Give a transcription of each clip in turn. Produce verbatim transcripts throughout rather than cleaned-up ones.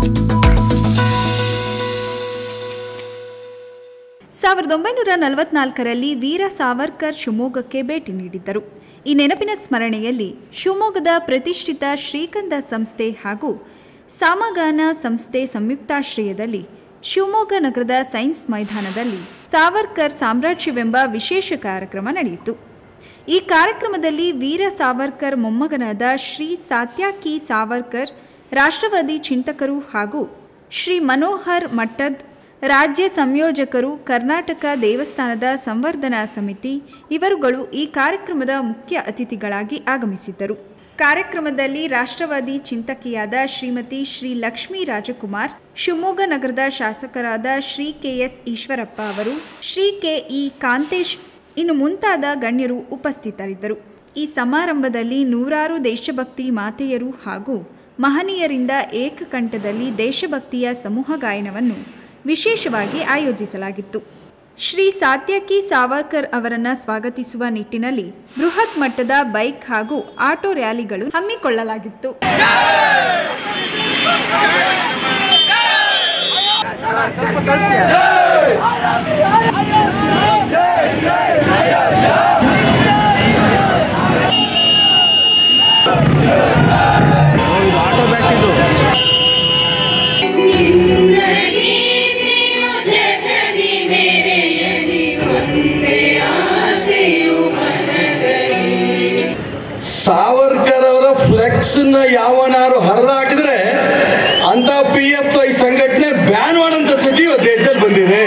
ಸಾವಿರದ ಒಂಬೈನೂರ ನಲವತ್ನಾಲ್ಕರಲ್ಲಿ ವೀರ ಸಾವರ್ಕರ್ ಶಿವಮೊಗ್ಗಕ್ಕೆ ಭೇಟಿ ನೀಡಿದ್ದರು. ಈ ನೆನಪಿನ ಸ್ಮರಣೆಯಲ್ಲಿ ಶಿವಮೊಗ್ಗದ ಪ್ರತಿಷ್ಠಿತ ಶ್ರೀಕಂದ ಸಂಸ್ಥೆ ಹಾಗೂ ಸಾಮಗಾನ ಸಂಸ್ಥೆ ಸಂಯುಕ್ತಾಶ್ರಯದಲ್ಲಿ ಶಿವಮೊಗ್ಗ ನಗರದ ಸೈನ್ಸ್ ಮೈದಾನದಲ್ಲಿ ಸಾವರ್ಕರ್ ಸಾಮ್ರಾಜ್ಯವೆಂಬ ವಿಶೇಷ ಕಾರ್ಯಕ್ರಮ ನಡೆಯಿತು. ಈ ಕಾರ್ಯಕ್ರಮದಲ್ಲಿ ವೀರ ಸಾವರ್ಕರ್ ಮೊಮ್ಮಗನಾದ ಶ್ರೀ ಸಾತ್ಯಕಿ ಸಾವರ್ಕರ್, ರಾಷ್ಟ್ರವಾದಿ ಚಿಂತಕರು ಹಾಗೂ ಶ್ರೀ ಮನೋಹರ್ ಮಟ್ಟದ್, ರಾಜ್ಯ ಸಂಯೋಜಕರು, ಕರ್ನಾಟಕ ದೇವಸ್ಥಾನದ ಸಂವರ್ಧನಾ ಸಮಿತಿ ಇವರುಗಳು ಈ ಕಾರ್ಯಕ್ರಮದ ಮುಖ್ಯ ಅತಿಥಿಗಳಾಗಿ ಆಗಮಿಸಿದ್ದರು. ಕಾರ್ಯಕ್ರಮದಲ್ಲಿ ರಾಷ್ಟ್ರವಾದಿ ಚಿಂತಕಿಯಾದ ಶ್ರೀಮತಿ ಶ್ರೀ ಲಕ್ಷ್ಮೀ ರಾಜಕುಮಾರ್, ಶಿವಮೊಗ್ಗ ನಗರದ ಶಾಸಕರಾದ ಶ್ರೀ ಕೆ ಎಸ್ ಈಶ್ವರಪ್ಪ ಅವರು, ಶ್ರೀ ಕೆ ಇ ಕಾಂತೇಶ್ ಇನ್ನು ಮುಂತಾದ ಗಣ್ಯರು ಉಪಸ್ಥಿತರಿದ್ದರು. ಈ ಸಮಾರಂಭದಲ್ಲಿ ನೂರಾರು ದೇಶಭಕ್ತಿ ಮಾತೆಯರು ಹಾಗೂ ಮಹನೀಯರಿಂದ ಏಕಕಂಠದಲ್ಲಿ ದೇಶಭಕ್ತಿಯ ಸಮೂಹ ಗಾಯನವನ್ನು ವಿಶೇಷವಾಗಿ ಆಯೋಜಿಸಲಾಗಿತ್ತು. ಶ್ರೀ ಸಾತ್ಯಕಿ ಸಾವರ್ಕರ್ ಅವರನ್ನು ಸ್ವಾಗತಿಸುವ ನಿಟ್ಟಿನಲ್ಲಿ ಬೃಹತ್ ಮಟ್ಟದ ಬೈಕ್ ಹಾಗೂ ಆಟೋ ರ್ಯಾಲಿಗಳು ಹಮ್ಮಿಕೊಳ್ಳಲಾಗಿತ್ತು. ಸಾವರ್ಕರ್ ಅವರ ಫ್ಲೆಕ್ಸ್ ನ ಯಾವನಾರು ಹರಿದಾಕಿದ್ರೆ ಅಂತ ಪಿ ಎಫ್ ಐ ಸಂಘಟನೆ ಬ್ಯಾನ್ ಮಾಡಂತ ಸ್ಥಿತಿ ದೇಶದಲ್ಲಿ ಬಂದಿದೆ.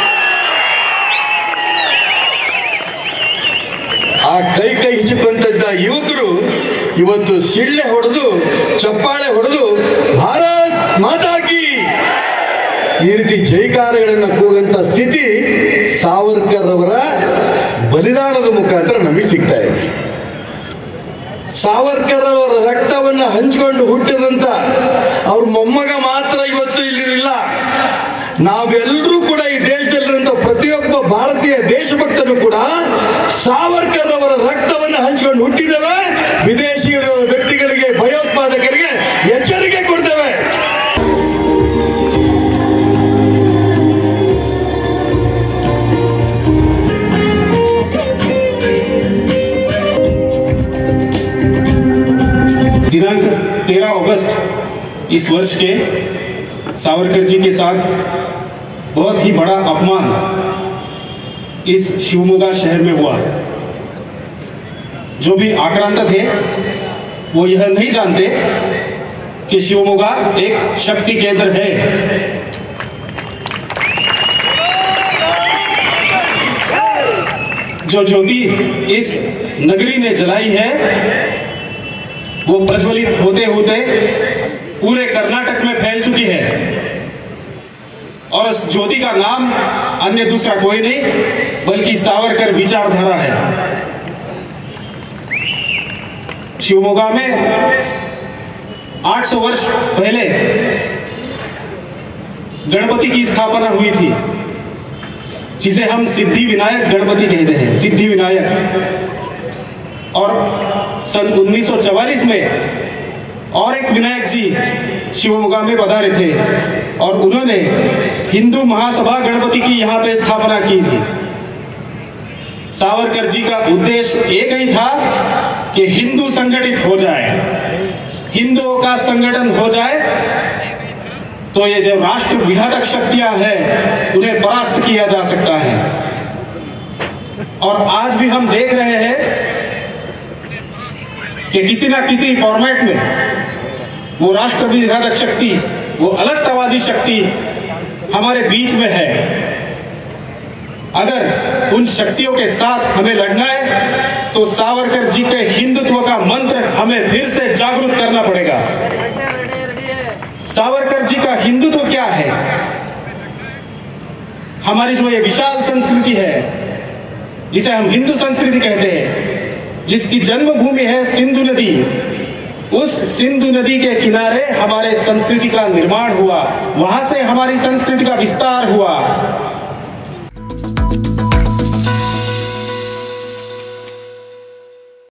ಆ ಕೈ ಕೈ ಹಿಚ್ಚಿಕೊಂತಿದ್ದ ಯುವಕರು ಇವತ್ತು ಸಿಳ್ಳೆ ಹೊಡೆದು ಚಪ್ಪಾಳೆ ಹೊಡೆದು ಭಾರತ್ ಮಾತಾ ಕಿ ಈ ರೀತಿ ಜೈಕಾರಗಳನ್ನು ಕೂಗಂತ ಸ್ಥಿತಿ ಸಾವರ್ಕರ್ ಅವರ ಬಲಿದಾನದ ಮುಖಾಂತರ ನಮಗೆ ಸಿಗ್ತಾ ಇದೆ. ಸಾವರ್ಕರ್ ಅವರ ರಕ್ತವನ್ನು ಹಂಚಿಕೊಂಡು ಹುಟ್ಟಿದಂತ ಅವ್ರ ಮೊಮ್ಮಗ ಮಾತ್ರ ಇವತ್ತು ಇಲ್ಲಿರಲಿಲ್ಲ. ನಾವೆಲ್ಲರೂ ಕೂಡ ಈ ದೇಶದಲ್ಲಿರುವಂತ ಪ್ರತಿಯೊಬ್ಬ ಭಾರತೀಯ ದೇಶಭಕ್ತರು ಕೂಡ ಸಾವರ್ಕರ್ ಅವರ ರಕ್ತವನ್ನು ಹಂಚಿಕೊಂಡು ಹುಟ್ಟಿದ್ದೇವೆ. ವಿದೇಶಿಗಳ ವ್ಯಕ್ತಿಗಳಿಗೆ, ಭಯೋತ್ಪಾದಕರಿಗೆ ಎಚ್ಚರಿಕೆ ಕೊಡ್ತೇವೆ. दिनांक तेरह अगस्त इस वर्ष के सावरकर जी के साथ बहुत ही बड़ा अपमान इस शिवमोगा शहर में हुआ। जो भी आक्रांत थे वो यह नहीं जानते कि शिवमोगा एक शक्ति केंद्र है। जो ज्योति इस नगरी ने जलाई है वो प्रज्वलित होते होते पूरे कर्नाटक में फैल चुकी है और उस ज्योति का नाम अन्य दूसरा कोई नहीं बल्कि सावरकर विचारधारा है। शिवमोगा में आठ सौ वर्ष पहले गणपति की स्थापना हुई थी, जिसे हम सिद्धि विनायक गणपति कहते हैं, सिद्धि विनायक। और सन उन्नीस सौ चवालीस में और एक विनायक जी शिवमोगा में पधारे थे और उन्होंने हिंदू महासभा गणपति की यहाँ पे स्थापना की थी। सावरकर जी का उद्देश्य एक ही था कि हिंदू संगठित हो जाए, हिंदुओं का संगठन हो जाए तो ये जो राष्ट्र विघातक शक्तियां हैं उन्हें परास्त किया जा सकता है। और आज भी हम देख रहे हैं कि किसी ना किसी फॉर्मेट में वो राष्ट्र विघातक शक्ति, वो अलगतावादी शक्ति हमारे बीच में है। अगर उन शक्तियों के साथ हमें लड़ना है तो सावरकर जी के हिंदुत्व का मंत्र हमें फिर से जागरूक करना पड़ेगा। सावरकर जी का हिंदुत्व क्या है? हमारी जो ये विशाल संस्कृति है जिसे हम हिंदू संस्कृति कहते हैं, जिसकी जन्मभूमि है सिंधु नदी, उस सिंधु नदी के किनारे हमारे संस्कृति का निर्माण हुआ, वहां से हमारी संस्कृति का विस्तार हुआ।